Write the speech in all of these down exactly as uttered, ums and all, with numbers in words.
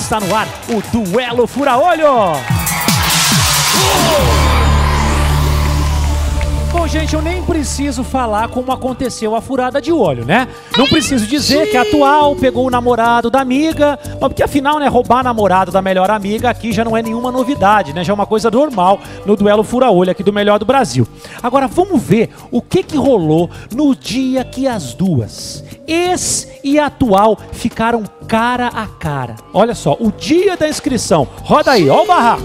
Está no ar o Duelo Fura-Olho. Bom, gente, eu nem preciso falar como aconteceu a furada de olho, né? Não preciso dizer que a atual pegou o namorado da amiga, porque afinal, né, roubar namorado da melhor amiga aqui já não é nenhuma novidade, né? Já é uma coisa normal no Duelo Fura-Olho aqui do Melhor do Brasil. Agora, vamos ver o que que rolou no dia que as duas, ex e atual, ficaram cara a cara. Olha só, o dia da inscrição. Roda aí, ó o barraco.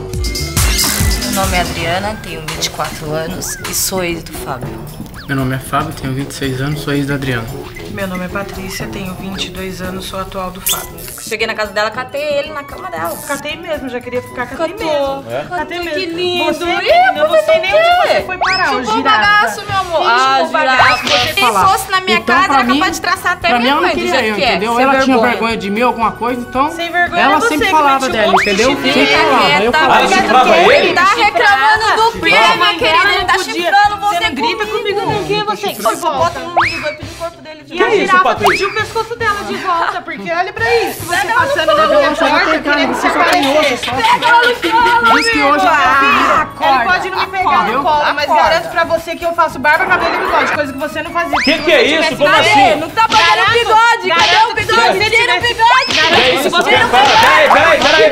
Meu nome é Adriana, tenho vinte e quatro anos e sou ex do Fábio. Meu nome é Fábio, tenho vinte e seis anos, sou ex da Adriana. Meu nome é Patrícia, tenho vinte e dois anos, sou atual do Fábio. Cheguei na casa dela, catei ele na cama dela. Catei mesmo, já queria ficar, catei Catou. mesmo. É? Catei mesmo. Que lindo. Você, Ih, menina, eu não sei nem onde quê? você foi parar, ô Chupou girafa. bagaço, meu amor. Quem Ah, chupou bagaço? girafa. Se falar. fosse na minha Então, casa, pra era mim- capaz de traçar até Pra mim minha ela não mãe, do queria jeito eu, que é. entendeu? Sem Ela tinha vergonha. vergonha de mim, alguma coisa, então Sem vergonha ela é você sempre que falava mete dela, louco, entendeu? que Sempre Fica falava, eu quieta, falava. fica chifrava quieta. ele? Ele tá reclamando do quê, Chifrava. minha querida? Ele tá Não podia. chifrando você Você não grita comigo, não. Quem é você? Oi, bota no amigo, vai pedir o corpo dele de E a volta. girafa Patrícia? pediu o pescoço dela de volta, porque olha pra isso. Você Pega passando ela na no minha colo. porta, querendo se aparecer. Pega ela no colo, Diz que hoje amigo. Ele pode não me pegar no colo, mas acorda. garanto pra você que eu faço barba, cabelo e bigode, coisa que você não fazia. Que que é isso? Como Cadê? assim? Não tá fazendo bigode. Cadê o bigode? Tira o bigode. É isso, pera, peraí, peraí, peraí,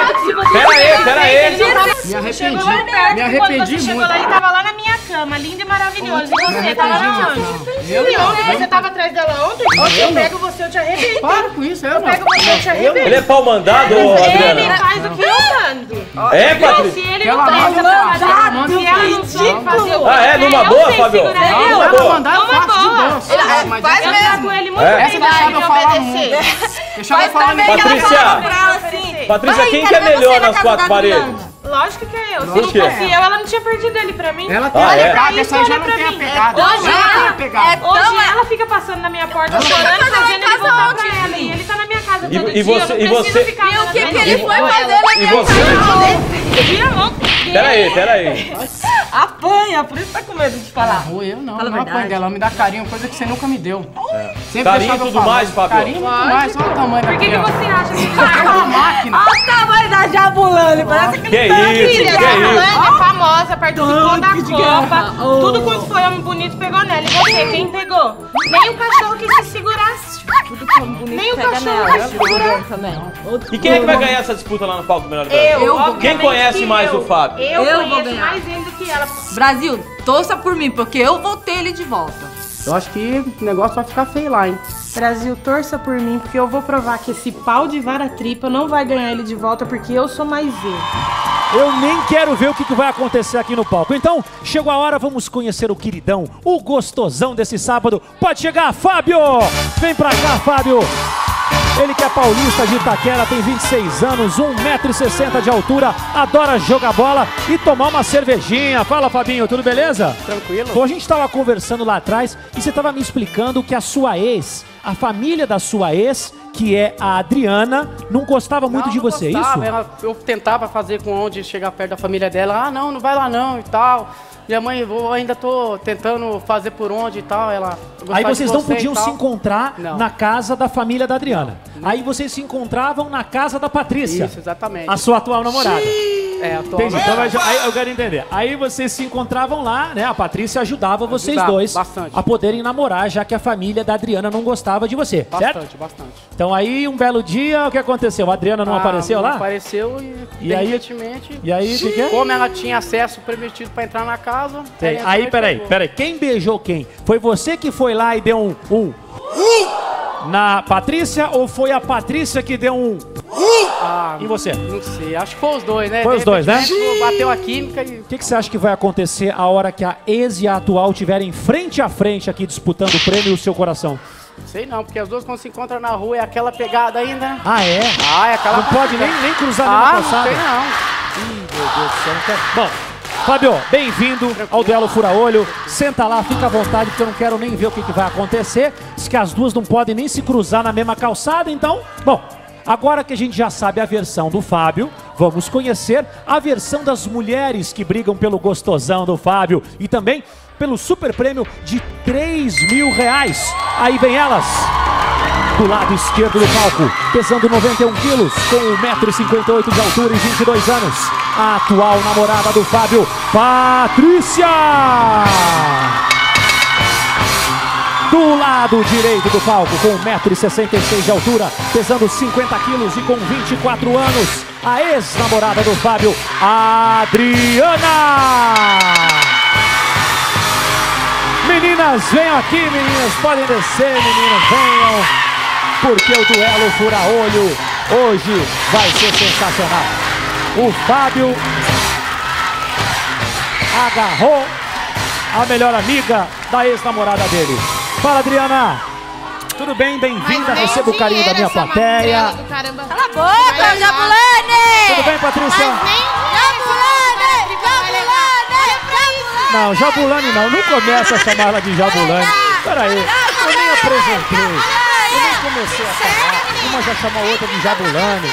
peraí, peraí, peraí. Me arrependi, Chegou lá perto, me quando arrependi você chegou muito. lá, ele tava lá na minha cama, lindo e maravilhoso. E você tava arrependi, lá não. onde? Eu E não. ontem você tava atrás dela ontem? Ontem eu pego você, eu te arrebento. Para com isso, eu Eu não. pego você, eu te arrebento. Ele é pau mandado, ô Ele Adriana? faz o que eu mando. É, Se Patrícia? ele Ela não manda, presta ela pra manda, fazer, se ela ela não manda. sabe fazer o que Ah, é? quer, Numa eu boa, sei Fábio? segurar Não, ele. Numa ela boa. mandar eu Numa faço de boa. boa. Ele- Mas faz Eu essa- trato ele muito É? bem, Essa dá deixava ele eu falar obedecer. Deixa eu falar também muito. que ela Patrícia. falava pra ela assim. Patrícia, vai, quem quero que é ver você melhor na nas casa quatro da paredes? Adriana. Lógico que é eu. Se Por não quê? fosse eu, ela não tinha perdido ele pra mim. Ela tem Ah, a é? pegada, essa aí já Olha não pra tem a mim. pegada. Hoje Ela não tem ela- a pegada. é- Hoje Então, ela fica passando na minha porta Ela- chorando, Ela tá fazendo ele em casa voltar ontem. pra ela. E ele tá na minha casa E- todo e dia, você- eu não e preciso você- ficar E o que na que frente ele dela. foi fazer na E minha você? casa? Dia ontem. Peraí, peraí. Apanha, por isso tá com medo de falar. Rua eu não, Fala a não apanho verdade. dela, ela me dá carinho, coisa que você nunca me deu. Sempre Carinho deixava eu e tudo falar. mais, Fábio? Carinho e tudo mais, olha o tamanho Por que, que daqui, ó. você acha que É uma máquina. Olha o tamanho da Jabulani, parece Que aquele isso, tanque que de isso? guerra. é famosa, participou da de guerra. Copa. Oh. Tudo quanto foi homem bonito pegou nela. E você, quem pegou? Nem o cachorro que se segurasse. Tudo que é bonito Nem o pega cachorro nela. vai segurar. Também. E quem é que vai ganhar essa disputa lá no palco do Melhor do Brasil? Eu, Eu vou- obviamente Quem conhece que mais eu. o Fábio? Eu, Eu vou conheço ganhar. mais ele do que ela. Brasil, torça por mim, porque eu vou ter ele de volta. Eu acho que o negócio vai ficar feio lá, hein. Brasil, torça por mim, porque eu vou provar que esse pau de vara-tripa não vai ganhar ele de volta, porque eu sou mais eu. Eu nem quero ver o que que vai acontecer aqui no palco. Então, chegou a hora, vamos conhecer o queridão, o gostosão desse sábado. Pode chegar, Fábio! Vem pra cá, Fábio! Ele que é paulista de Itaquera, tem vinte e seis anos, um metro e sessenta de altura, adora jogar bola e tomar uma cervejinha. Fala, Fabinho, tudo beleza? Tranquilo. Bom, a gente estava conversando lá atrás e você estava me explicando que a sua ex, a família da sua ex, que é a Adriana, não gostava muito Não, de não você, gostava, isso? ela- eu tentava fazer com onde chegar perto da família dela. Ah, não, não vai lá não e tal. Minha mãe, eu ainda tô tentando fazer por onde e tal. Ela eu Aí gostava vocês de não você e podiam tal. se encontrar Não. na casa da família da Adriana. Aí vocês se encontravam na casa da Patrícia, Isso, exatamente. a sua atual namorada. É, atual. Entendi, então vai- aí eu quero entender. Aí vocês se encontravam lá, né? A Patrícia ajudava vocês Ajudava, dois bastante. a poderem namorar, já que a família da Adriana não gostava de você, certo? Bastante, bastante. Então aí, um belo dia, o que aconteceu? A Adriana não Ah, apareceu não lá? Apareceu e, E aí- recentemente, E aí, o que que é? como ela tinha acesso permitido pra entrar na casa... Sei. ela entrou Aí, e peraí, pegou. peraí. Quem beijou quem? Foi você que foi lá e deu um... um na Patrícia ou foi a Patrícia que deu um... Ah, em você? não sei, acho que foi os dois, né? Foi os dois, né? Recentemente, Bateu a química e... O que, que você acha que vai acontecer a hora que a ex e a atual estiverem frente a frente aqui disputando o prêmio e o seu coração? Sei não, porque as duas quando se encontram na rua é aquela pegada ainda, né? Ah, é? Ah, é aquela... Não pode nem, nem cruzar Ah, nenhuma não calçada? tem não. Ih, meu Deus do céu, não quero... Bom, Fábio, bem-vindo ao Duelo Fura-Olho. Senta lá, fica à vontade, porque eu não quero nem ver o que, que vai acontecer. Diz que as duas não podem nem se cruzar na mesma calçada, então... Bom, agora que a gente já sabe a versão do Fábio, vamos conhecer a versão das mulheres que brigam pelo gostosão do Fábio e também pelo super prêmio de três mil reais. Aí vem elas. Do lado esquerdo do palco, pesando noventa e um quilos, com um metro e cinquenta e oito de altura e vinte e dois anos, a atual namorada do Fábio, Patrícia! Do lado direito do palco, com um metro e sessenta e seis de altura, pesando cinquenta quilos e com vinte e quatro anos, a ex-namorada do Fábio, Adriana! Meninas, venham aqui, meninas, podem descer, meninas, venham, porque o duelo fura-olho hoje vai ser sensacional. O Fábio agarrou a melhor amiga da ex-namorada dele. Fala, Adriana. Tudo bem? Bem-vinda. Receba o carinho da minha plateia. Cala a boca, Jabulani! Tudo bem, Patrícia? Jabulani! Jabulani! Não, Jabulani não. Não começa a chamar ela de Jabulani. Peraí, eu nem apresentei. Eu nem comecei a falar. Uma já chamou a outra de Jabulani.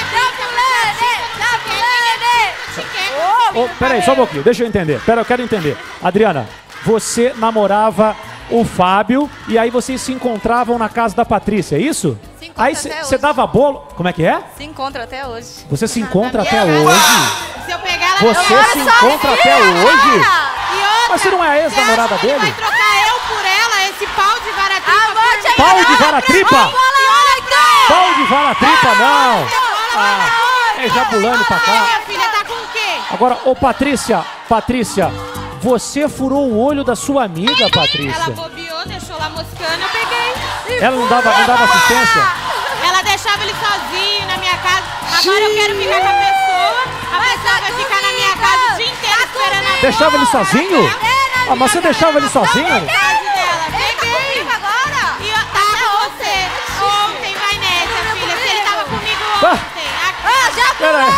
Oh, peraí, só um pouquinho. Deixa eu entender. Pera, eu quero entender. Adriana, você namorava o Fábio e aí vocês se encontravam na casa da Patrícia, é isso? Se encontra Aí até você hoje. dava bolo. Como é que é? Se encontra até hoje. Você se encontra Na até minha hoje? Se eu pegar ela... Você Olha se só, encontra filha, até hoje? E outra, Mas você não é a ex-namorada você acha que ele dele? vai trocar eu por ela, esse pau de vara-tripa? Ah, vou te Pau de enganar. vara-tripa? E olha então! Pau de vara-tripa, não! Ah, é Jabulani pra cá. Minha filha tá com o quê? Agora, ô Patrícia, Patrícia, você furou o olho da sua amiga, Ela Patrícia. bobeou, deixou lá moscando, eu peguei. Ela não dava, não dava assistência? Ela deixava ele sozinho na minha casa. Agora eu quero ficar com a pessoa. A pessoa vai ficar na minha casa o dia inteiro esperando a Deixava ele sozinho? Ah, mas você deixava ele sozinho? casa dela. Peguei. Agora! E eu tava com você. Ontem, vai nessa, filha. Se ele tava comigo Ah. ontem. Aqui. Ah, Jabulani!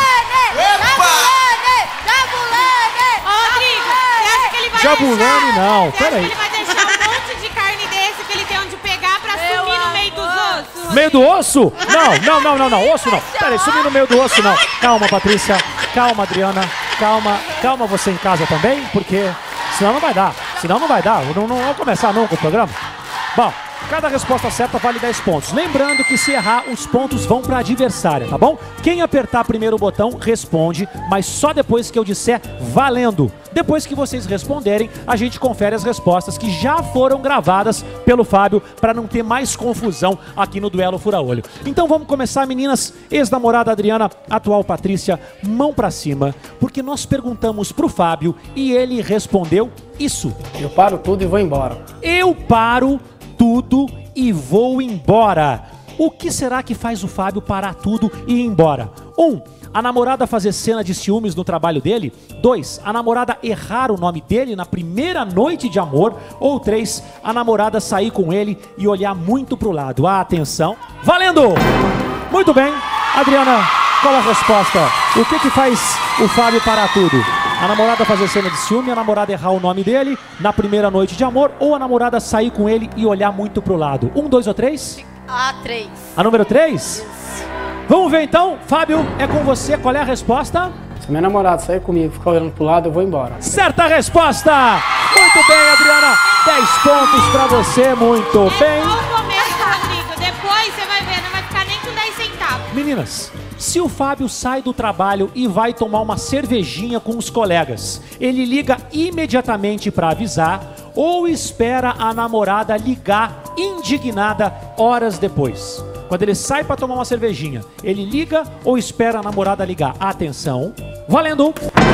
Jabulani! Jabulani! Ô, Rodrigo, você acha que ele vai Jabulani deixar? não, Você acha peraí. que ele vai deixar um monte de carne desse que ele tem onde pegar pra Meu sumir no meio dos amor. ossos? Meio do osso? Não, não, não, não, não, osso não. Peraí, sumir no meio do osso não. Calma, Patrícia. Calma, Adriana. Calma, calma você em casa também, porque senão não vai dar. Senão não vai dar. Não, não vamos começar nunca o programa. Bom, cada resposta certa vale dez pontos. Lembrando que se errar, os pontos vão para a adversária, tá bom? Quem apertar primeiro o botão responde, mas só depois que eu disser valendo. Depois que vocês responderem, a gente confere as respostas que já foram gravadas pelo Fábio para não ter mais confusão aqui no Duelo Fura-Olho. Então vamos começar, meninas. Ex-namorada Adriana, atual Patrícia, mão pra cima, porque nós perguntamos pro Fábio e ele respondeu isso. Eu paro tudo e vou embora. Eu paro tudo e vou embora. O que será que faz o Fábio parar tudo e ir embora? Um, a namorada fazer cena de ciúmes no trabalho dele. Dois, a namorada errar o nome dele na primeira noite de amor. Ou três, a namorada sair com ele e olhar muito pro lado. Ah, atenção. Valendo! Muito bem. Adriana, qual a resposta? O que que faz o Fábio parar tudo? A namorada fazer cena de ciúme, a namorada errar o nome dele na primeira noite de amor, ou a namorada sair com ele e olhar muito pro lado? Um, dois ou três? A três. A número três? Vamos ver então. Fábio, é com você. Qual é a resposta? Se minha namorada sair comigo e ficar olhando pro lado, eu vou embora. Certa resposta! Muito bem, Adriana. dez pontos pra você. Muito bem. Só o começo, Rodrigo. Depois você vai ver, não vai ficar nem com dez centavos. Meninas, se o Fábio sai do trabalho e vai tomar uma cervejinha com os colegas, ele liga imediatamente para avisar ou espera a namorada ligar indignada horas depois? Quando ele sai para tomar uma cervejinha, ele liga ou espera a namorada ligar? Atenção. Valendo!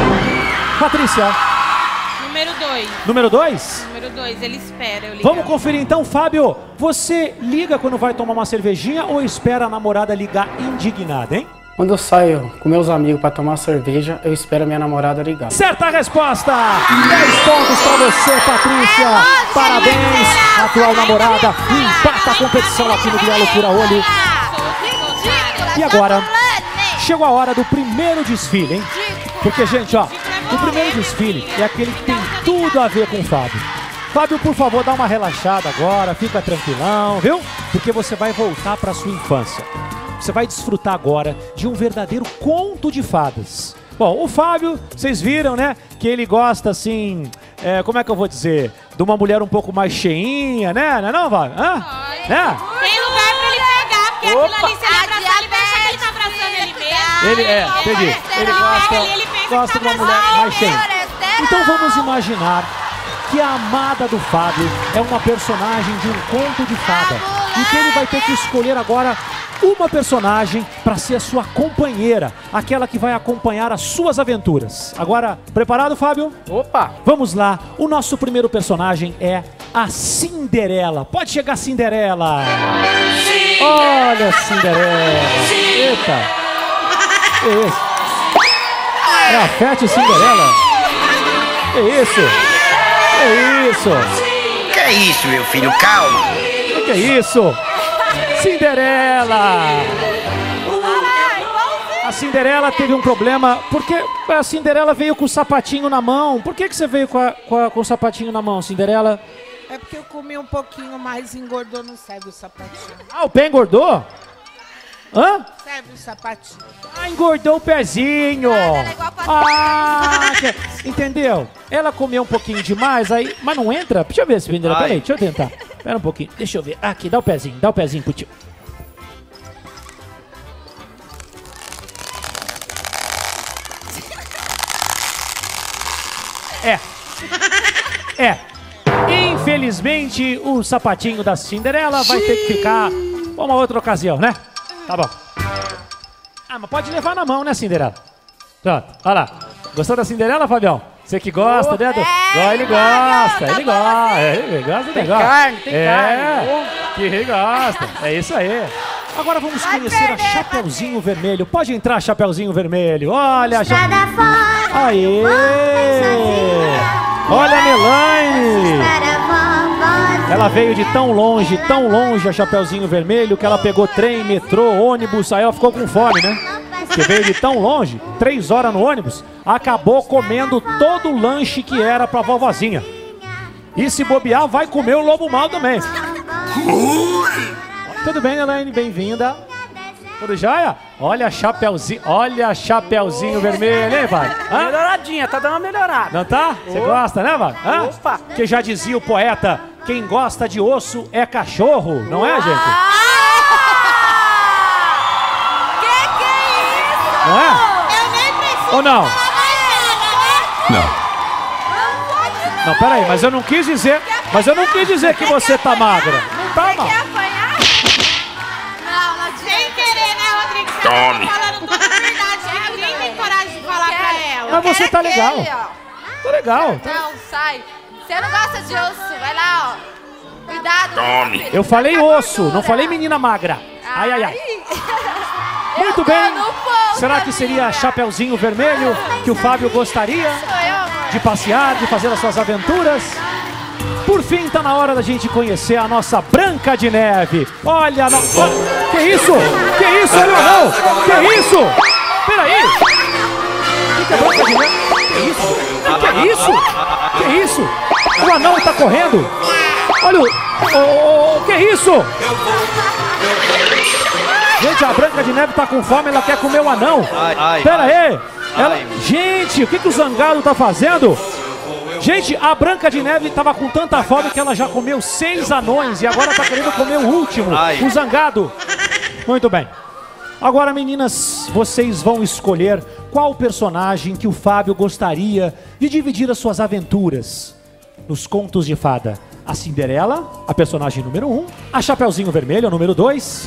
Patrícia, Número dois. número dois. Número dois, ele espera eu ligar. Vamos conferir então, Fábio. Você liga quando vai tomar uma cervejinha ou espera a namorada ligar indignada, hein? Quando eu saio com meus amigos pra tomar cerveja, eu espero a minha namorada ligar. Certa resposta! dez pontos pra você, Patrícia! Parabéns! Atual namorada empata a competição aqui no Duelo Fura-Olho. E agora, chegou a hora do primeiro desfile, hein? Porque, gente, ó, o primeiro desfile é aquele que tem tudo a ver com o Fábio. Fábio, por favor, dá uma relaxada agora, fica tranquilão, viu? Porque você vai voltar pra sua infância. Você vai desfrutar agora de um verdadeiro conto de fadas. Bom, o Fábio, vocês viram, né? Que ele gosta, assim, é, como é que eu vou dizer? De uma mulher um pouco mais cheinha, né? Não é não, Fábio? Hã? Né? Tem lugar pra ele pegar, porque aquilo ali, se ele abraçar, ele vai achar que ele tá abraçando ele mesmo. Ele é, entendi. Ele gosta, gosta de uma mulher mais cheia. Então vamos imaginar que a amada do Fábio é uma personagem de um conto de fada. E que ele vai ter que escolher agora uma personagem para ser a sua companheira, aquela que vai acompanhar as suas aventuras. Agora, preparado, Fábio? Opa! Vamos lá. O nosso primeiro personagem é a Cinderela. Pode chegar, Cinderela. Sim. Olha, Cinderela. Sim. Eita. Que isso? É a Fete Cinderela. Que isso? Que isso? Que é isso, meu filho? Calma. Que que é isso? Cinderela! A Cinderela teve um problema, porque a Cinderela veio com o sapatinho na mão. Por que, que você veio com, a, com, a, com o sapatinho na mão, Cinderela? É porque eu comi um pouquinho mais e engordou, não serve o sapatinho. Ah, o pé engordou? Hã? Serve o sapatinho. Ah, engordou o pezinho. Ah, que... entendeu? Ela comeu um pouquinho demais, aí, mas não entra? Deixa eu ver, Cinderela, peraí, deixa eu tentar. Espera um pouquinho, deixa eu ver. Aqui, dá o pezinho, dá o pezinho pro tio. É. É. Infelizmente, o sapatinho da Cinderela vai ter que ficar pra uma outra ocasião, né? Tá bom. Ah, mas pode levar na mão, né, Cinderela? Pronto, olha lá. Gostou da Cinderela, Fabião? Você que gosta, né? Do... É, ele gosta, ele gosta. Ele gosta do tem negócio. Carne, tem é, carne. Que ele gosta. É isso aí. Agora vamos conhecer a Chapeuzinho Vermelho. Pode entrar, Chapeuzinho Vermelho. Olha, Cha... Aê! Olha a Melaine! Ela veio de tão longe, tão longe, a Chapeuzinho Vermelho, que ela pegou trem, metrô, ônibus, aí ela ficou com fome, né? Que veio de tão longe, três horas no ônibus, acabou comendo todo o lanche que era pra vovozinha. E se bobear, vai comer o lobo mal também. Tudo bem, Elaine? Bem-vinda. Tudo jóia? Olha a Chapeuzinho, olha a Chapeuzinho Vermelho, hein, vai? Hã? Melhoradinha, tá dando uma melhorada. Não tá? Você gosta, né, vai? Hã? Opa! Que já dizia o poeta, quem gosta de osso é cachorro, não é, gente? Que que é isso? Não é? Eu nem preciso. Ou não? Não. Não, peraí, mas eu não quis dizer, mas eu não quis dizer que você tá magra. Não tá, não. Quer apanhar? Não, não Sem querer, né, Rodrigo? Você Tome. tá falando toda a verdade. Ninguém tem coragem de falar pra ela. Mas você tá legal. Aquele, ó. Tá legal. Não, sai. Você não gosta de osso, vai lá, ó. Cuidado. Tome. Eu falei osso, não falei menina magra. Ai, ai, ai. Muito bem. Será que seria a Chapeuzinho Vermelho que o Fábio gostaria de passear, de fazer as suas aventuras? Por fim, tá na hora da gente conhecer a nossa Branca de Neve. Olha, no... oh, que isso? Que isso? Olha, não! Que isso? Peraí! O que é Branca de Neve? Que isso? Que é isso? Que isso? O anão tá correndo? Olha o... Oh, oh, que isso? Gente, a Branca de Neve tá com fome, ela quer comer o anão. Ai, ai, Pera ai. aí. Ela... Gente, o que, que o Zangado tá fazendo? Gente, a Branca de Neve tava com tanta fome que ela já comeu seis anões e agora tá querendo comer o último, Ai. o Zangado. Muito bem. Agora, meninas, vocês vão escolher qual personagem que o Fábio gostaria de dividir as suas aventuras nos contos de fada. A Cinderela, a personagem número um, a Chapeuzinho Vermelho, a número dois,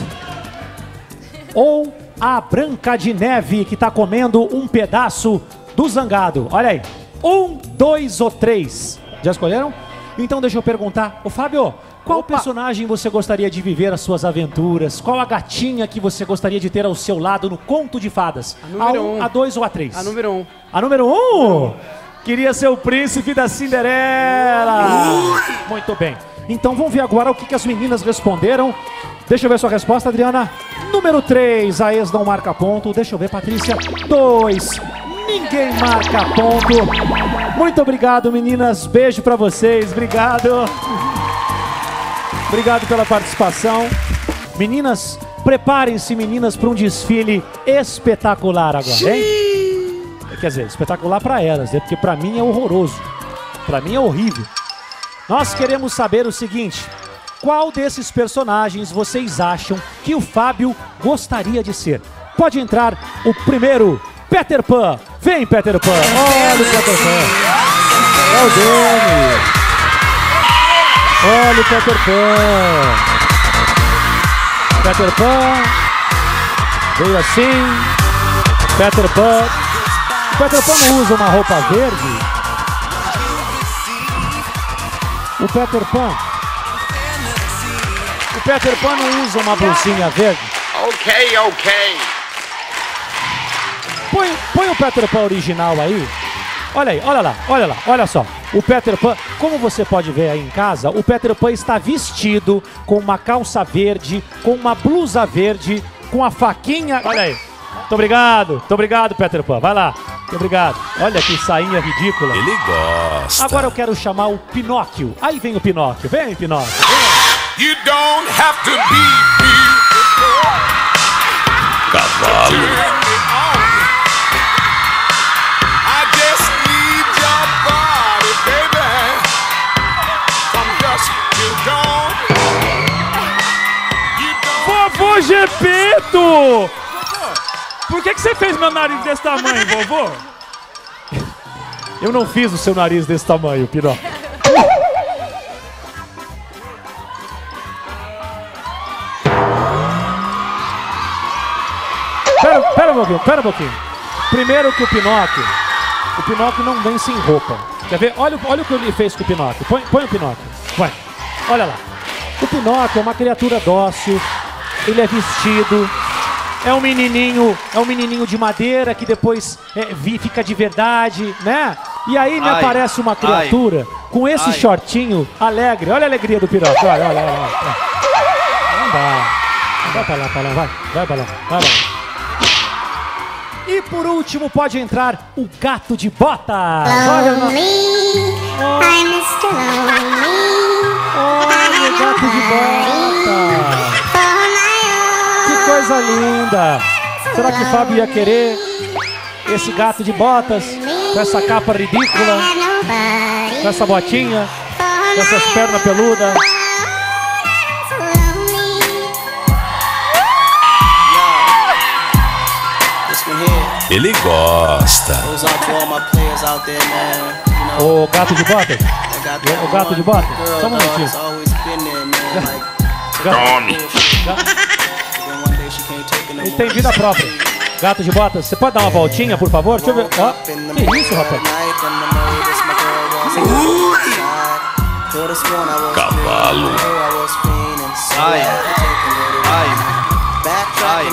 ou a Branca de Neve, que tá comendo um pedaço do Zangado. Olha aí. Um, dois ou três. Já escolheram? Então deixa eu perguntar. Ô Fábio, qual Opa. personagem você gostaria de viver as suas aventuras? Qual a gatinha que você gostaria de ter ao seu lado no conto de fadas? A número um, um. a dois ou a três? A número um. A número um? Queria ser o príncipe da Cinderela. Muito bem. Então vamos ver agora o que, que as meninas responderam. Deixa eu ver sua resposta, Adriana. Número três, a ex não marca ponto. Deixa eu ver, Patrícia. dois, ninguém marca ponto. Muito obrigado, meninas. Beijo pra vocês. Obrigado. Obrigado pela participação. Meninas, preparem-se, meninas, para um desfile espetacular agora, hein? Quer dizer, espetacular pra elas, né? Porque pra mim é horroroso. Pra mim é horrível. Nós queremos saber o seguinte: Qual desses personagens vocês acham que o Fábio gostaria de ser? Pode entrar o primeiro, Peter Pan. Vem, Peter Pan. Olha o Peter Pan. É o Danny. Olha o Peter Pan. Peter Pan. Veio assim. Peter Pan. Peter Pan não usa uma roupa verde? O Peter Pan. O Peter Pan não usa uma blusinha verde? Ok, ok. Põe, põe o Peter Pan original aí. Olha aí, olha lá, olha lá, olha só. O Peter Pan, como você pode ver aí em casa, o Peter Pan está vestido com uma calça verde, com uma blusa verde, com a faquinha. Olha aí. Muito obrigado, muito obrigado, Peter Pan. Vai lá. Muito obrigado. Olha que sainha ridícula. Ele gosta. Agora eu quero chamar o Pinóquio. Aí vem o Pinóquio. Vem, Pinóquio. Vem. You don't have to be cavalo. Vovô Gepeto! Por que que você fez meu nariz desse tamanho, vovô? Eu não fiz o seu nariz desse tamanho, Pinóquio. Pera, pera um pouquinho, pera um pouquinho. Primeiro que o Pinóquio, o Pinóquio não vem sem roupa. Quer ver? Olha, olha o que ele fez com o Pinóquio. Põe, põe o Pinóquio. Vai. Olha lá. O Pinóquio é uma criatura dócil. Ele é vestido. É um menininho, é um menininho de madeira que depois é, vi, fica de verdade, né? E aí me ai, aparece uma criatura ai, com esse ai. shortinho alegre. Olha a alegria do Pinóquio. Olha, olha, olha. olha. Não dá. Vai pra lá, pra lá, vai. Vai pra lá, vai pra lá. E por último pode entrar o Gato de Botas. Olha, no... oh. Olha o Gato de Botas. Que coisa linda. Será que o Fábio ia querer esse gato de botas com essa capa ridícula, com essa botinha, com essas pernas peludas? Ele gosta. O gato de botas? O gato de botas? Só um minutinho. Tome. Ele tem vida própria. Gato de botas, você pode dar uma voltinha, por favor? Deixa eu ver. Ó, que isso, rapaz? Cavalo. Ai, ai, ai.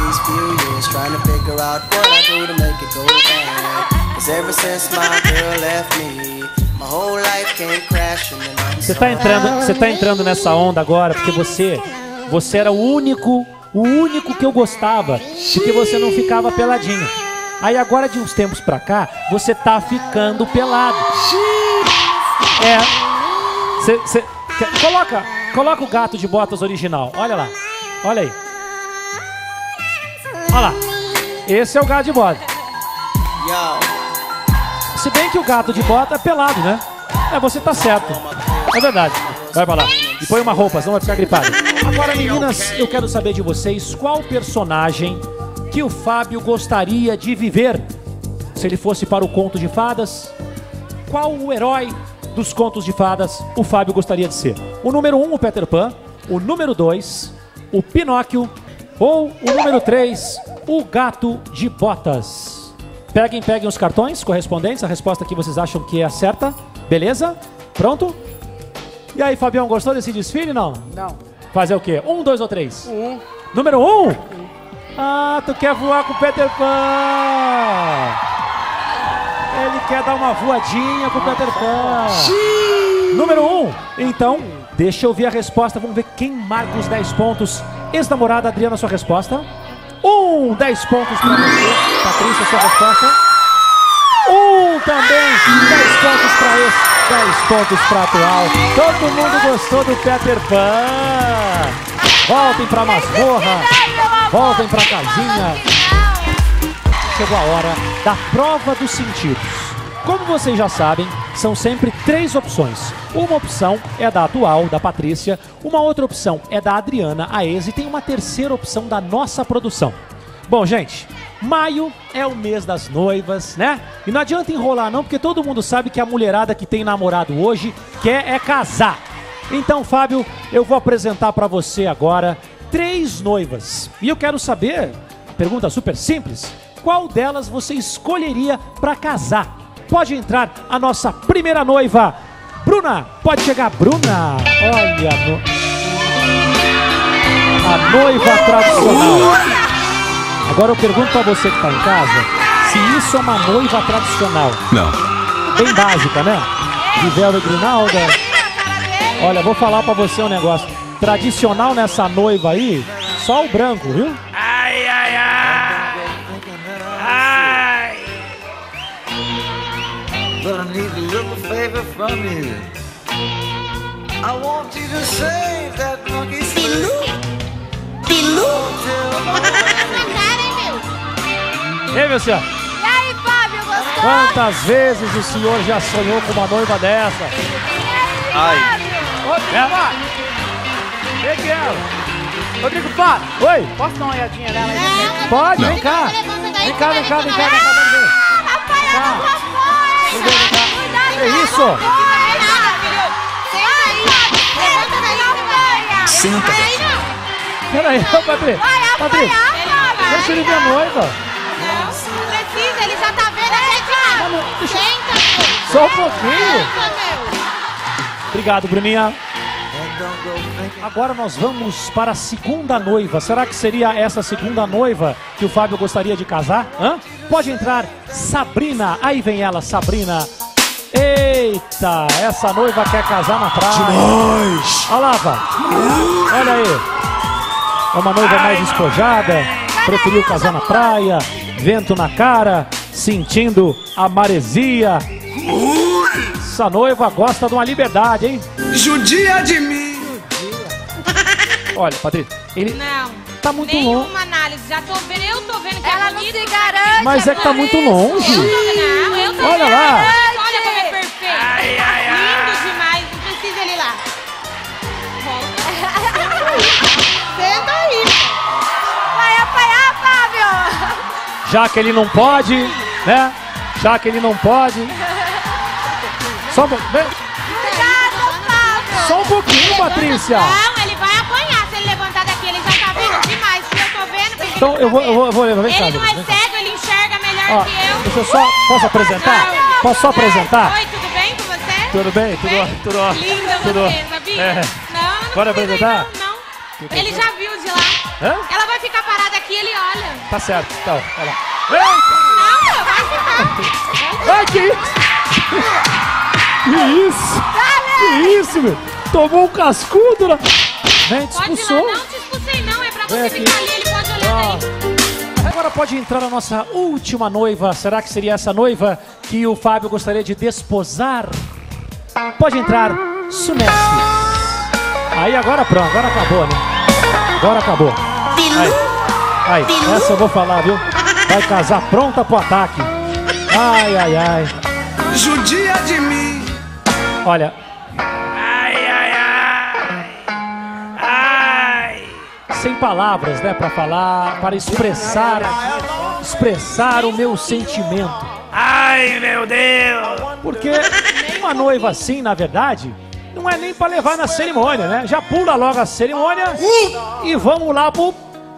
Você tá entrando, você tá entrando nessa onda agora porque você, você era o único, o único que eu gostava, porque você não ficava peladinho. Aí agora de uns tempos pra cá, você tá ficando pelado. É. Cê, cê, coloca, coloca o Gato de Botas original. Olha lá. Olha aí. Olha lá. Esse é o Gato de Botas. Se bem que o Gato de Bota é pelado, né? É, você tá certo. É verdade. Vai pra lá. E põe uma roupa, senão vai ficar gripado. Agora, meninas, eu quero saber de vocês qual personagem que o Fábio gostaria de viver se ele fosse para o conto de fadas. Qual o herói dos contos de fadas o Fábio gostaria de ser? O número um, o Peter Pan. O número dois, o Pinóquio. Ou o número três, o Gato de Botas. Peguem, peguem os cartões correspondentes, a resposta que vocês acham que é a certa. Beleza? Pronto? E aí, Fabião, gostou desse desfile, não? Não. Fazer o quê? Um, dois ou três? Um. Número um? Um. Ah, tu quer voar com o Peter Pan. Ele quer dar uma voadinha com o Peter Pan. Sim. Número um. Então, deixa eu ver a resposta. Vamos ver quem marca os dez pontos. Ex-namorada Adriana, sua resposta. Um, dez pontos para você. Patrícia, sua resposta. Um também, dez pontos para esse, dez pontos para atual. Todo mundo gostou do Peter Pan. Voltem para a masmorra, voltem para a casinha. Chegou a hora da prova dos sentidos. Como vocês já sabem, são sempre três opções. Uma opção é da atual, da Patrícia. Uma outra opção é da Adriana, a ex. E tem uma terceira opção da nossa produção. Bom, gente, maio é o mês das noivas, né? E não adianta enrolar não, porque todo mundo sabe que a mulherada que tem namorado hoje quer é casar. Então, Fábio, eu vou apresentar pra você agora três noivas. E eu quero saber, pergunta super simples, qual delas você escolheria pra casar? Pode entrar a nossa primeira noiva, Bruna. Pode chegar, Bruna. Olha, no... a noiva tradicional. Agora eu pergunto pra você que tá em casa, se isso é uma noiva tradicional. Não. Bem básica, né? De véu e grinalda. Olha, vou falar pra você um negócio. Tradicional nessa noiva aí, só o branco, viu? Ai, ai, ai. Ai. But I need a little favor from you. I want you to save that monkey Bilu? Bilu? Ei, meu senhor. E aí, Fábio, gostou? Quantas vezes o senhor já sonhou com uma noiva dessa? Ai. Rodrigo É. Fábio. Vem aqui, ela. Rodrigo Fábio. Oi. Posso dar uma olhadinha nela aí? Pode, Não. vem cá. Vem cá, vem cá, vem cá, vem cá, vem cá. Rafael, não Vem cá. foi! Cuidado, Que isso? Senta aí, não! Peraí, ô, Patrícia. Vai Patrícia, apanhar, Fábio! deixa ele ver a noiva. Não precisa, ele já tá vendo a gente. Senta, meu! Só um pouquinho. Senta, meu! Obrigado, Bruninha. Agora nós vamos para a segunda noiva. Será que seria essa segunda noiva que o Fábio gostaria de casar? Hã? Pode entrar, Sabrina. Aí vem ela, Sabrina. Eita, essa noiva quer casar na praia. Demais! Olha lá, Vá. Olha aí. É uma noiva mais despojada. Preferiu casar na praia. Vento na cara. Sentindo a maresia. Essa noiva gosta de uma liberdade, hein? Judia de mim. Olha, Patrícia, ele Não. tá muito longe. Nenhuma análise. Já tô vendo, eu tô vendo que Ela é não bonito. se garante. Mas é que tá muito longe. Eu tô vendo, não, eu tô Olha vendo. lá. Olha como é perfeito. Ai, ai, ai. Lindo demais. Não precisa ele lá. Senta aí. Vai apanhar, Fábio. Já que ele não pode, né? Já que ele não pode. Só um, po- vem. Cuidado, Fábio. Só um pouquinho, Patrícia. Não, ele vai apanhar. Se ele levantar daqui, ele já tá vendo demais. Se eu tô vendo, porque Então ele eu tá vou, eu vou, eu vou levar. Vem cá, Ele não é vem cá. cego, ele enxerga melhor Ó, que eu. deixa eu só. Posso apresentar? Posso só apresentar? Oi, tudo bem com você? Tudo bem? Tudo Bem? tudo ó- Linda tudo ó- você, sabia? É. Não, não Bora precisa ir, apresentar? Não, não. Ele já viu de lá. Hã? Ela vai ficar parada aqui, ele olha. Tá certo. Então, olha lá. Não, meu, vai ficar. Ai, que isso? Que isso? Que isso, meu? Tomou um cascudo, né? Vem, te Pode ir lá. expulsou. Não te expulsei, não. É pra Vem você aqui. ficar ali, ele pode olhar Ó. daí. Agora pode entrar a nossa última noiva. Será que seria essa noiva que o Fábio gostaria de desposar? Pode entrar, Sunessi. Aí agora pronto, agora acabou, né? Agora acabou. Aí, aí, essa eu vou falar, viu? Vai casar pronta pro ataque. Ai, ai, ai. Judia de mim. Olha, Ai, ai, ai. Ai. sem palavras, né, pra falar, para expressar, expressar o meu sentimento. Ai, meu Deus. Porque uma noiva assim, na verdade, não é nem pra levar na cerimônia, né? Já pula logo a cerimônia e vamos lá pro...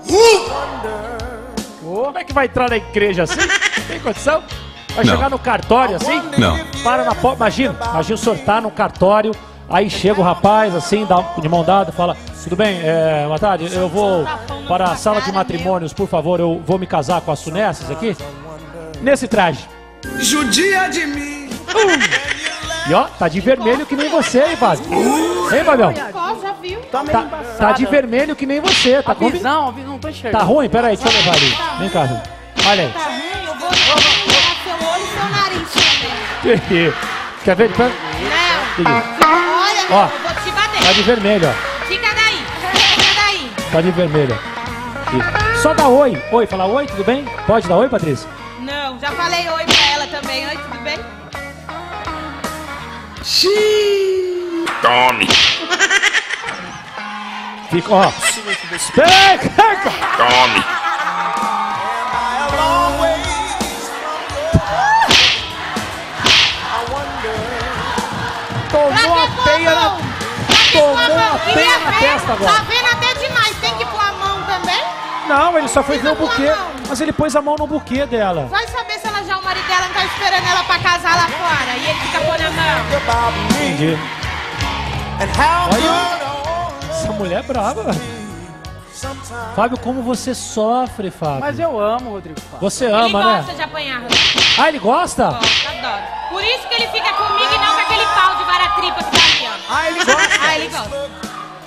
Como é que vai entrar na igreja assim? Tem condição? Vai Não. chegar no cartório assim? Não. Para na porta, imagina, imagina o senhor tá no cartório, aí chega o rapaz assim, dá de mão dada, fala, tudo bem, é, boa tarde, eu vou para a sala de matrimônios, por favor, eu vou me casar com as Sunesses aqui, nesse traje. Judia de mim. E ó, tá de vermelho que nem você, hein, Fábio? Hein, Fabião? Ó, já viu? Tá meio Tá, embaçada. tá de vermelho que nem você, tá A combinado? visão, a visão, não tô enxergando. Tá ruim? Pera aí, deixa eu levar ali. Vem cá, Ju. Olha aí. Tá ruim, eu vou tirar seu olho e seu nariz também. Quer ver de perto? Não. Olha, Ó, eu vou te bater. tá de vermelho, ó. Fica daí. Fica daí. Tá de vermelho. E só dá oi. Oi, fala oi, tudo bem? Pode dar oi, Patrícia? Não, já falei oi pra ela também. Oi, tudo bem? Tome. Fica, ó. Pega! Tome. Tomou a peia na... Tomou a peia na testa agora. Tá vendo até demais, tem que pôr a mão também? Não, ele só foi ver o buquê. Mas ele pôs a mão no buquê dela. Vai saber se ela já, o marido dela não tá esperando ela pra casar lá fora. E ele fica pondo a mão. Entendi. Olha, essa mulher é brava, velho. Fábio, como você sofre, Fábio? Mas eu amo, Rodrigo. Você ama, ele né? Ele gosta de apanhar, Rodrigo. Ah, ele gosta? Gosta, adoro. Por isso que ele fica comigo e não com aquele pau de vara-tripa que tá ali, ó. Ah, ele gosta? Ah, ele gosta.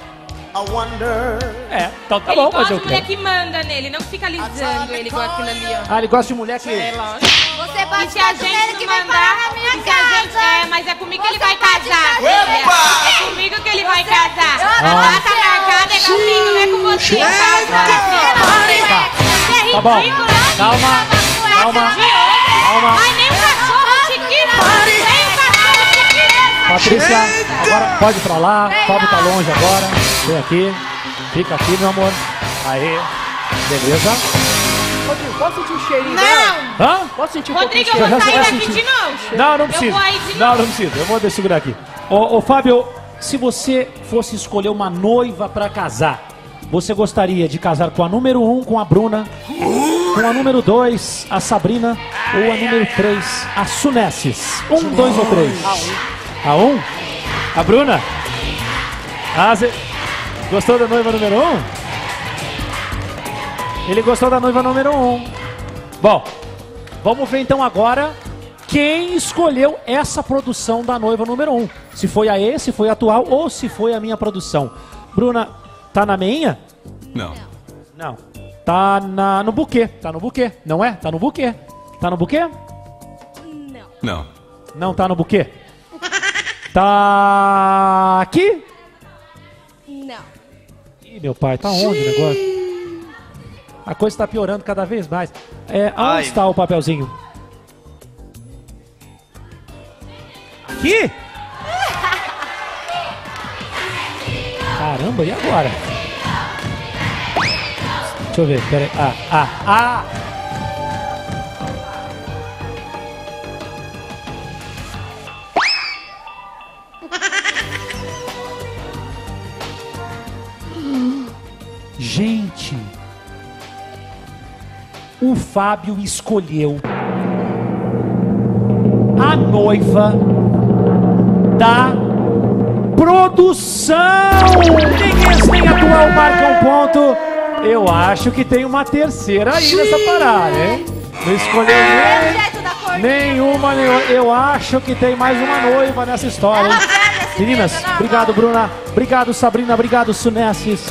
É, então tá ele bom, gosta mas eu de mulher que manda nele, não que fica alisando ele igual aquilo ali, ó. Ah, ele gosta de mulher que... É, lógico. Você pode E se a gente que não vai mandar, parar na minha e se a gente, casa. é, mas é comigo que ele Você vai pode casar, fazer. filha. É comigo que ele vai casar. Eu A não data sei. marcada é comigo, não é com você, tá? Você é Tá bom. ridículo. Calma, calma, calma. Mas nem um cachorro chiquito, nem um cachorro chiquito. Patrícia, agora pode ir pra lá. Fábio tá longe agora. Vem aqui. Fica aqui, meu amor. Aê. Beleza. Rodrigo, posso sentir o cheirinho Não. dela? Hã? Posso sentir um Rodrigo, pouquinho eu de vou Já sair vai daqui sentir. de novo. Não, não Eu precisa. vou aí de Não, novo. não precisa. Eu vou deixar segurar aqui. Ô, ô, Fábio, se você fosse escolher uma noiva pra casar, você gostaria de casar com a número um, com a Bruna, com a número dois, a Sabrina, ou a número três, a Sunesses? Um, dois ou três? A um. A um? A Bruna? Ah, você gostou da noiva número um? Ele gostou da noiva número um. Bom, vamos ver então agora quem escolheu essa produção da noiva número um. Se foi a E, se foi a atual ou se foi a minha produção. Bruna, tá na minha? Não. Não. Tá na, no buquê. Tá no buquê, não é? Tá no buquê. Tá no buquê? Não. Não tá no buquê? Tá aqui? Não. Ih, meu pai, tá onde o negócio? A coisa tá piorando cada vez mais. É, onde Ai. está o papelzinho? Aqui? Caramba, e agora? Deixa eu ver, peraí. Ah, ah, ah! Gente, o Fábio escolheu a noiva da produção. Nem esse nem atual marca um ponto. Eu acho que tem uma terceira aí nessa parada, hein? Não escolheu nem, nenhuma, nenhuma. Eu acho que tem mais uma noiva nessa história, hein? Meninas, obrigado, Bruna. Obrigado, Sabrina. Obrigado, Sunesses.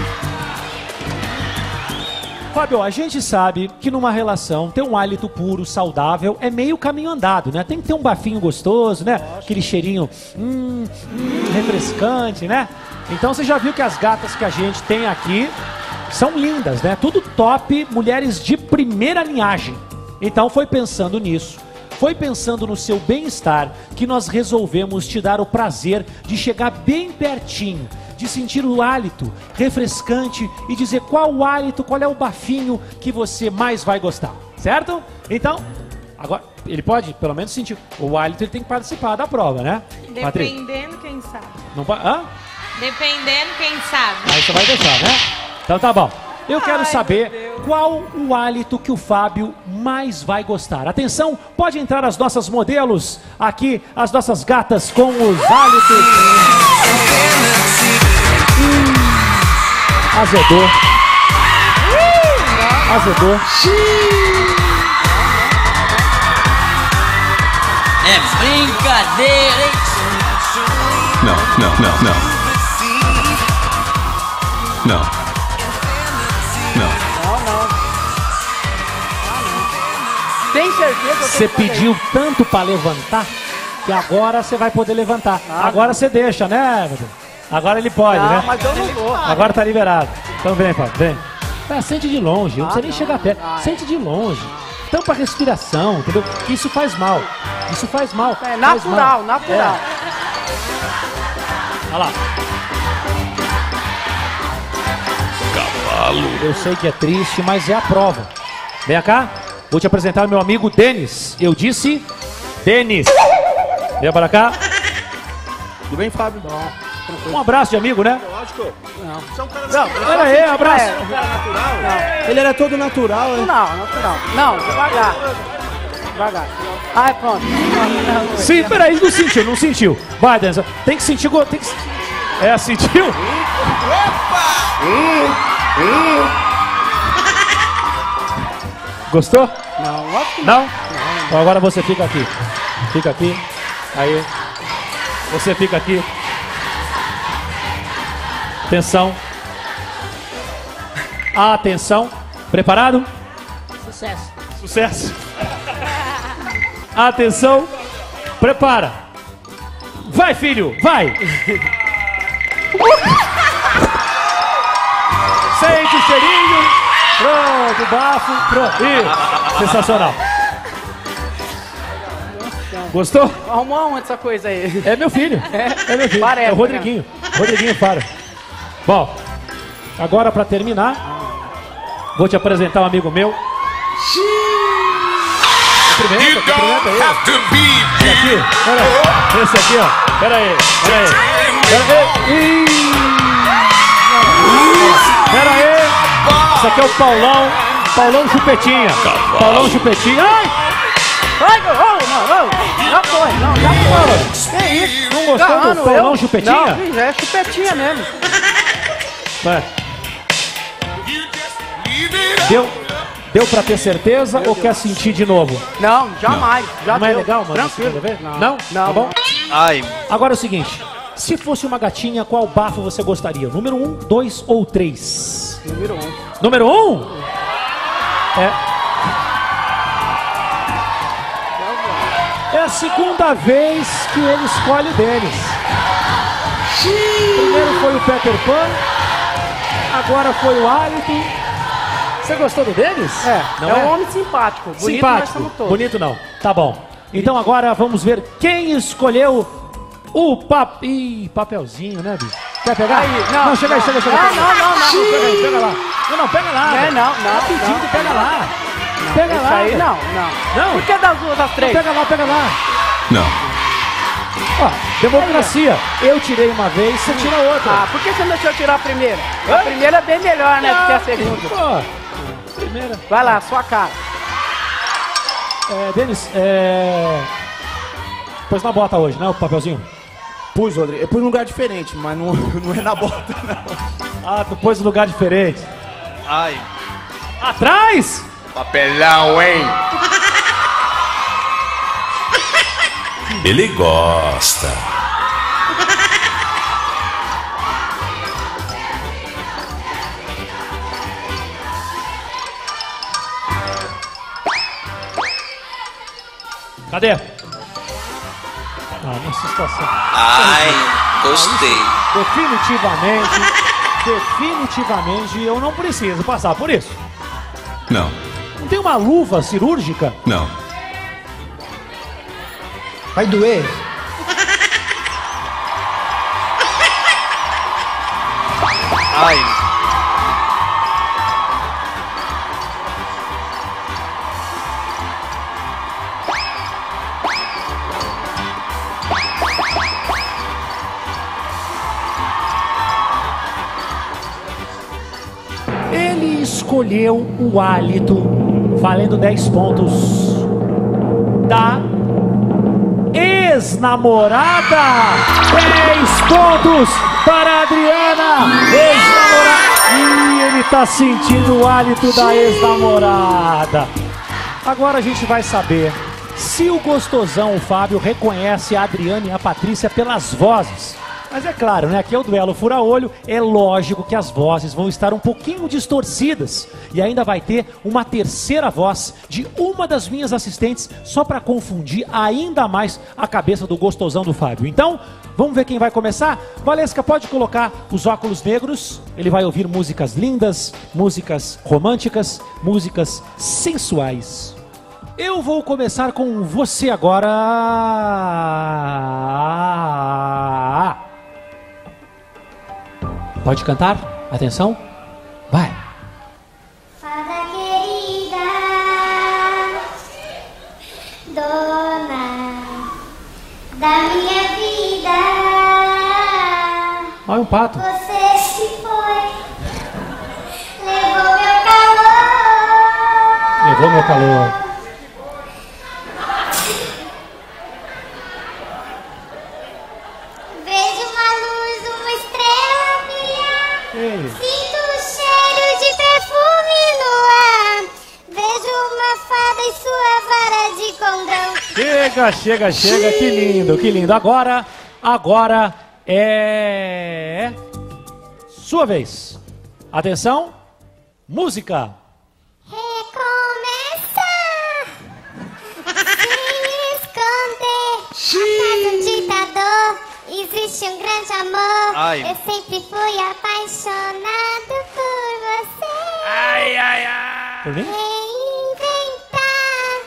Fábio, a gente sabe que numa relação ter um hálito puro, saudável, é meio caminho andado, né? Tem que ter um bafinho gostoso, né? Aquele cheirinho hum, hum, refrescante, né? Então você já viu que as gatas que a gente tem aqui são lindas, né? Tudo top, mulheres de primeira linhagem. Então foi pensando nisso, foi pensando no seu bem-estar que nós resolvemos te dar o prazer de chegar bem pertinho, de sentir o hálito refrescante e dizer qual o hálito, qual é o bafinho que você mais vai gostar, certo? Então, agora, ele pode pelo menos sentir o hálito, ele tem que participar da prova, né? Patrícia? Dependendo, quem sabe. Não pa- Hã? Dependendo, quem sabe. Aí você vai deixar, né? Então tá bom. Eu quero saber qual o hálito que o Fábio mais vai gostar. Atenção, pode entrar as nossas modelos aqui, as nossas gatas com os hálitos. Hum, azedou. Azedou. É brincadeira, hein? Não, não, não, não. Não. Não. Não, não. Tem certeza que Você eu falei? pediu tanto pra levantar que agora você vai poder levantar. Agora você deixa, né, meu Deus? Agora ele pode, Não, né? mas eu não vou. Agora tá liberado. Então vem, Fábio, vem. Tá, sente de longe, não precisa nem chegar perto. Sente de longe. Tampa a respiração, entendeu? Isso faz mal. Isso faz mal. É Faz natural, mal. natural. É. Olha lá. Cavalo. Eu sei que é triste, mas é a prova. Vem cá, vou te apresentar meu amigo Denis. Eu disse Denis. Vem para cá. Tudo bem, Fábio? Bom. Um abraço de amigo, né? Lógico. Não. Você é um cara Não, natural. pera aí, abraço. É um cara natural. Não. Ele era todo natural, hein? Não, natural. Não, devagar. Devagar. Ai, pronto. Sim, peraí, não sentiu, não sentiu. Vai, Denis. Tem que sentir, go- tem que sentir. É, sentiu? Gostou? Não, lógico que não. Não? Então agora você fica aqui. Fica aqui. Aí. Você fica aqui. Atenção. Atenção. Preparado? Sucesso. Sucesso. Atenção. Prepara. Vai, filho. Vai. Sente o cheirinho. Pronto, bafo. Pronto. Isso. Sensacional. Gostou? Arrumou onde essa coisa aí? É meu filho. É, é meu filho. Parece, é o Rodriguinho. Né? Rodriguinho, para. Bom, agora pra terminar, vou te apresentar um amigo meu. Cumprimenta, cumprimenta ele. Esse aqui, pera aí. Esse aqui, ó. Pera aí, pera aí. Pera aí. Pera aí. Esse aqui é o Paulão. Paulão Chupetinha. Paulão Chupetinha. Ai! Ai, oh, não, não. Já foi, não, já foi. Que isso? Não gostou Garrando, do Paulão eu? Chupetinha? Não, é chupetinha mesmo. É. Deu, deu pra ter certeza ou quer sentir de novo? Não, jamais. Já Não é deu. legal, mano? Tranquilo. Você quer ver? Não. Não? Não. Tá bom? Ai. Agora é o seguinte. Se fosse uma gatinha, qual bafo você gostaria? Número um, dois ou três? Número um. Número um? É... É a segunda vez que ele escolhe o Denis. Primeiro foi o Peter Pan, agora foi o Hálito. Você gostou do Denis? É, Não é um é? homem simpático. Bonito, nós Simpático. somos todos. Bonito não. Tá bom. Então agora vamos ver quem escolheu o pap... Ih, papelzinho, né, bicho? Quer pegar? Aí, não, não, chega aí, não. chega, chega. Ah, pega. não, não, não. Pega aí, pega lá. Não, não, pega lá. Não, velho. não, não, Tá pedindo, não, pega não. lá. Pega Isso lá. aí, velho. não, não. Não? Por que das duas, das três? Pega lá, pega lá. Não. Ó, democracia. Eu tirei uma vez, você tira outra. Ah, por que você não deixou eu tirar a primeira? A primeira é bem melhor, né, do que a segunda. Pô, primeira. Vai lá, sua cara. É, Denis, é... Pôs na bota hoje, né, o papelzinho? Pus, Rodrigo. Eu pus num lugar diferente, mas não, não é na bota, não. Ah, tu pôs em lugar diferente. Ai. Atrás? Papelão, hein? Ele gosta. Cadê? Ah, nessa situação. Ai, gostei. Definitivamente, definitivamente eu não preciso passar por isso. Não. Não tem uma luva cirúrgica? Não. Vai doer? Ai. Ele escolheu o hálito, valendo dez pontos da ex-namorada. dez pontos para a Adriana, ex-namorada. Ih, ele tá sentindo o hálito da ex-namorada. Agora a gente vai saber se o gostosão, o Fábio, reconhece a Adriana e a Patrícia pelas vozes. Mas é claro, né? Aqui é o duelo fura-olho. É lógico que as vozes vão estar um pouquinho distorcidas. E ainda vai ter uma terceira voz de uma das minhas assistentes, só para confundir ainda mais a cabeça do gostosão do Fábio. Então, vamos ver quem vai começar? Valesca, pode colocar os óculos negros. Ele vai ouvir músicas lindas, músicas românticas, músicas sensuais. Eu vou começar com você agora. Pode cantar? Atenção. Vai. Fada querida, dona da minha vida. Olha um pato. Você se foi, levou meu calor. Levou meu calor. Vejo uma luz, uma estrela brilhar. Ei. Sinto o cheiro de perfume no ar. Vejo uma fada e sua vara de condão. Chega, chega, chega. Que lindo, que lindo. Agora, agora é... sua vez. Atenção. Música. Recomeçar sem esconder. Atrás um ditador, existe um grande amor. Ai. Eu sempre fui apaixonado por você. Ai, ai, ai. Por mim? Reinventar,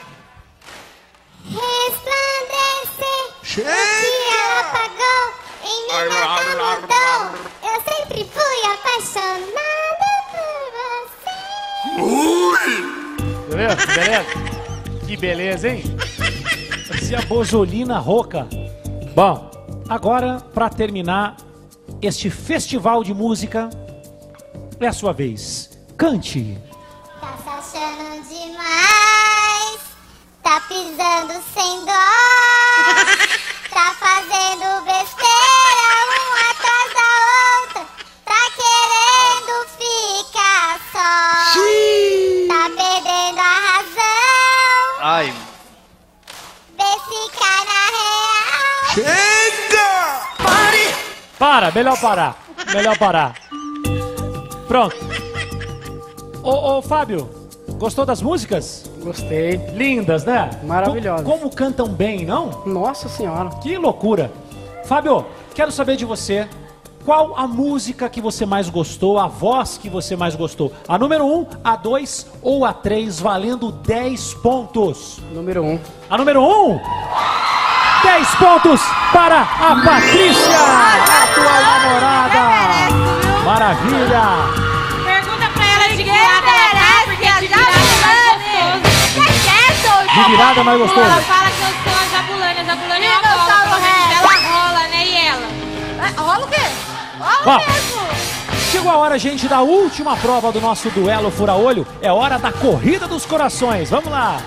resplandecer. O que ela apagou em mim nada mudou. Eu sempre fui apaixonado por você. Beleza? Que beleza? Que beleza, hein? Parecia Bozolina Roca. Bom, agora, pra terminar este festival de música, é a sua vez. Cante. Tá se achando demais, tá pisando sem dó, tá fazendo besteira uma atrás da outra, tá querendo ficar só, tá perdendo a razão, Ai. vê se cai na real. Chega! Pare! Para, melhor parar. Melhor parar. Pronto. Ô, ô, Fábio, gostou das músicas? Gostei. Lindas, né? Maravilhosas. Co- Como cantam bem, não? Nossa senhora. Que loucura. Fábio, quero saber de você. Qual a música que você mais gostou, a voz que você mais gostou? A número um, a dois ou a três, valendo dez pontos. Número um. A número um, dez pontos para a Patrícia, a tua namorada. Maravilha. Pergunta pra ela de virada ela tá, porque de virada é mais gostoso. De virada é mais gostoso. Ela fala que eu sou a Zabulani, a Zabulani é uma bola, ela rola, né, e ela? Rola o quê? Rola Ó, mesmo. chegou a hora, gente, da última prova do nosso duelo fura-olho. É hora da corrida dos corações. Vamos lá.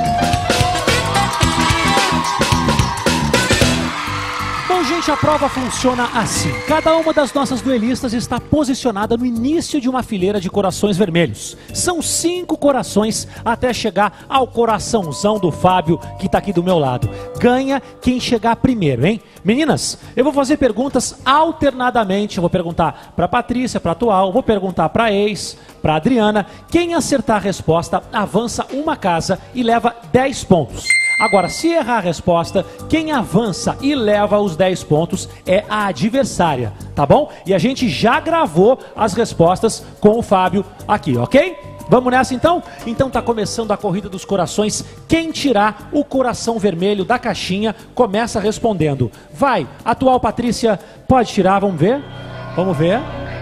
Bom, gente, a prova funciona assim. Cada uma das nossas duelistas está posicionada no início de uma fileira de corações vermelhos. São cinco corações até chegar ao coraçãozão do Fábio, que está aqui do meu lado. Ganha quem chegar primeiro, hein? Meninas, eu vou fazer perguntas alternadamente. Eu vou perguntar para Patrícia, para atual, vou perguntar para ex, para Adriana. Quem acertar a resposta avança uma casa e leva dez pontos. Agora, se errar a resposta, quem avança e leva os dez pontos é a adversária, tá bom? E a gente já gravou as respostas com o Fábio aqui, ok? Vamos nessa então? Então tá começando a corrida dos corações. Quem tirar o coração vermelho da caixinha começa respondendo. Vai, atual Patrícia, pode tirar, vamos ver? Vamos ver.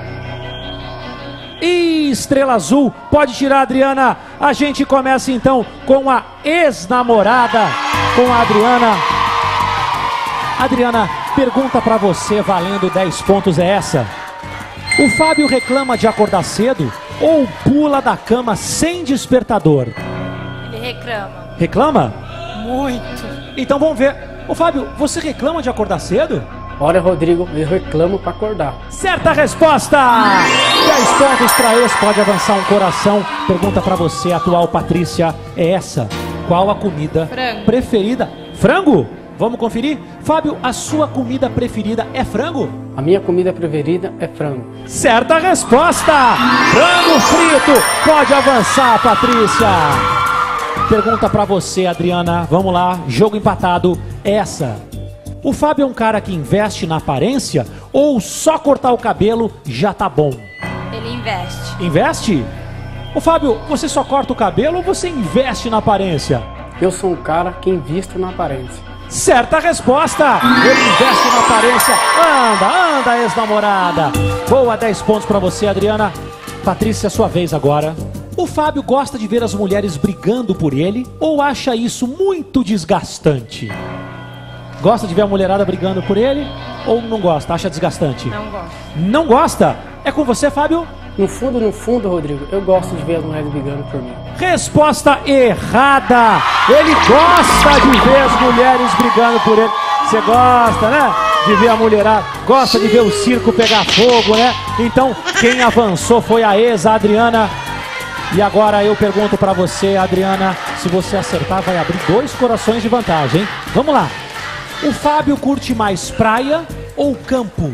E estrela azul, pode tirar, Adriana. A gente começa então com a ex-namorada, com a Adriana. Adriana, pergunta pra você valendo dez pontos é essa. O Fábio reclama de acordar cedo ou pula da cama sem despertador? Ele reclama. Reclama? Muito. Então vamos ver. Ô Fábio, você reclama de acordar cedo? Olha, Rodrigo, eu reclamo pra acordar. Certa resposta! dez pontos pra esse, pode avançar um coração. Pergunta pra você, atual Patrícia, é essa. Qual a comida Frango. preferida? Frango? Vamos conferir? Fábio, a sua comida preferida é frango? A minha comida preferida é frango. Certa resposta! Frango frito! Pode avançar, Patrícia! Pergunta pra você, Adriana. Vamos lá, jogo empatado. Essa. O Fábio é um cara que investe na aparência ou só cortar o cabelo já tá bom? Ele investe. Investe? Ô Fábio, você só corta o cabelo ou você investe na aparência? Eu sou um cara que invisto na aparência. Certa resposta! Ele investe na aparência. Anda, anda, ex-namorada. Boa, dez pontos pra você, Adriana. Patrícia, sua vez agora. O Fábio gosta de ver as mulheres brigando por ele ou acha isso muito desgastante? Gosta de ver a mulherada brigando por ele ou não gosta? Acha desgastante? Não gosto. Não gosta? É com você, Fábio? No fundo, no fundo, Rodrigo, eu gosto de ver as mulheres brigando por mim. Resposta errada! Ele gosta de ver as mulheres brigando por ele. Você gosta, né? De ver a mulherada. Gosta de ver o circo pegar fogo, né? Então, quem avançou foi a ex, a Adriana. E agora eu pergunto pra você, Adriana, se você acertar, vai abrir dois corações de vantagem, hein? Vamos lá. O Fábio curte mais praia ou campo?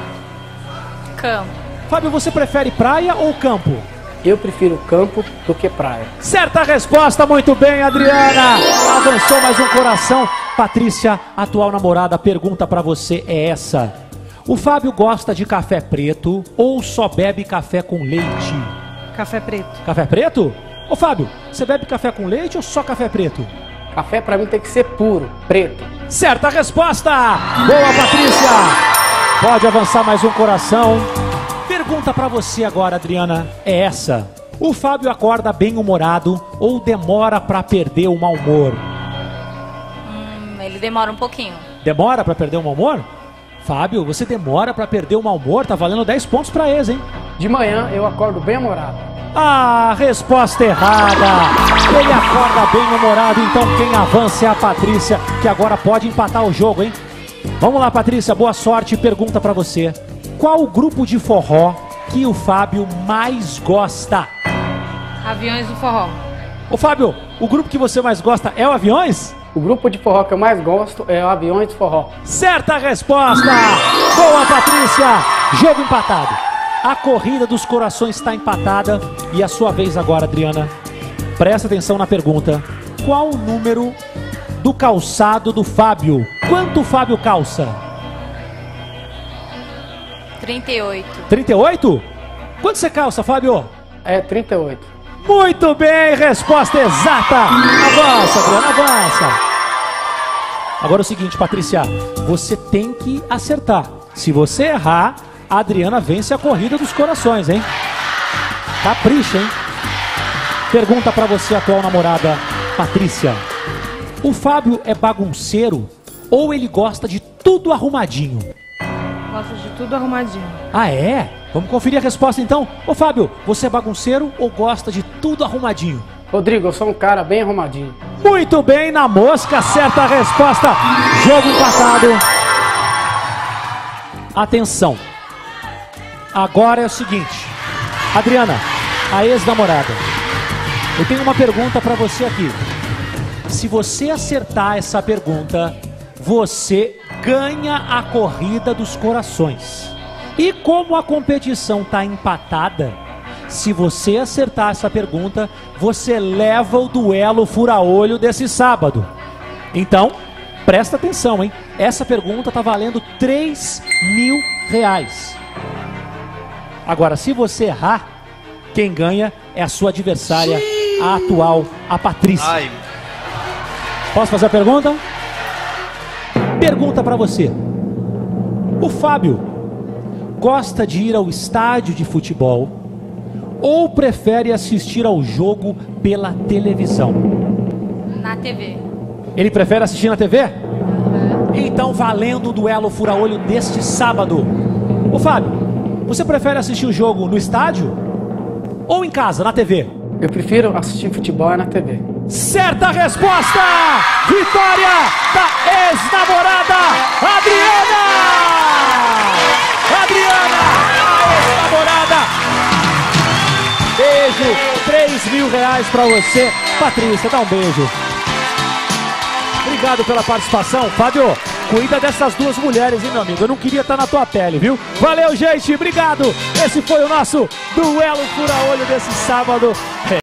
Campo. Fábio, você prefere praia ou campo? Eu prefiro campo do que praia. Certa resposta, muito bem, Adriana. Avançou mais um coração. Patrícia, atual namorada, a pergunta pra você é essa. O Fábio gosta de café preto ou só bebe café com leite? Café preto. Café preto? Ô Fábio, você bebe café com leite ou só café preto? Café pra mim tem que ser puro, preto. Certa resposta! Boa, Patrícia! Pode avançar mais um coração. Pergunta pra você agora, Adriana, é essa. O Fábio acorda bem-humorado ou demora pra perder o mau humor? Hum, ele demora um pouquinho. Demora pra perder o mau humor? Fábio, você demora pra perder o mau humor? Tá valendo dez pontos pra ex, hein? De manhã eu acordo bem-humorado. Ah, resposta errada. Ele acorda bem-humorado, então quem avança é a Patrícia, que agora pode empatar o jogo, hein? Vamos lá, Patrícia, boa sorte. Pergunta pra você. Qual o grupo de forró que o Fábio mais gosta? Aviões do Forró. Ô Fábio, o grupo que você mais gosta é o Aviões? O grupo de forró que eu mais gosto é o Aviões do Forró. Certa resposta! Boa, Patrícia! Jogo empatado. A corrida dos corações está empatada. E a sua vez agora, Adriana. Presta atenção na pergunta. Qual o número do calçado do Fábio? Quanto o Fábio calça? trinta e oito. trinta e oito? Quanto você calça, Fábio? É trinta e oito. Muito bem, resposta exata. Avança, Adriana, avança. Agora é o seguinte, Patrícia, você tem que acertar. Se você errar, a Adriana vence a corrida dos corações, hein? Capricha, hein? Pergunta pra você, atual namorada, Patrícia. O Fábio é bagunceiro ou ele gosta de tudo arrumadinho? Gosto de tudo arrumadinho. Ah, é? Vamos conferir a resposta então. Ô Fábio, você é bagunceiro ou gosta de tudo arrumadinho? Rodrigo, eu sou um cara bem arrumadinho. Muito bem, na mosca, certa a resposta. Jogo empatado. Atenção. Agora é o seguinte. Adriana, a ex-namorada. Eu tenho uma pergunta pra você aqui. Se você acertar essa pergunta, você ganha a corrida dos corações. E como a competição está empatada, se você acertar essa pergunta, você leva o duelo fura-olho desse sábado. Então, presta atenção, hein? Essa pergunta tá valendo três mil reais. Agora, se você errar, quem ganha é a sua adversária, a atual, a Patrícia. Ai. Posso fazer a pergunta? Pergunta pra você. O Fábio gosta de ir ao estádio de futebol ou prefere assistir ao jogo pela televisão? Na T V. Ele prefere assistir na T V? Uhum. Então, valendo o duelo fura-olho deste sábado. Ô Fábio, você prefere assistir o jogo no estádio ou em casa, na T V? Eu prefiro assistir futebol na T V. Certa resposta! Vitória da ex-namorada Adriana! Adriana, a ex-namorada! Beijo, três mil reais pra você. Patrícia, dá um beijo. Obrigado pela participação. Fábio, cuida dessas duas mulheres, hein, meu amigo? Eu não queria estar na tua pele, viu? Valeu, gente, obrigado. Esse foi o nosso duelo fura-olho desse sábado.